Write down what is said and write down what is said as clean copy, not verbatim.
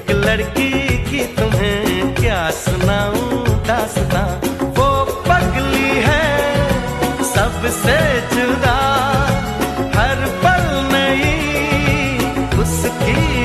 लड़की की तुम्हें क्या सुनाऊं दास्तां। वो पगली है सबसे जुदा, हर पल नई उसकी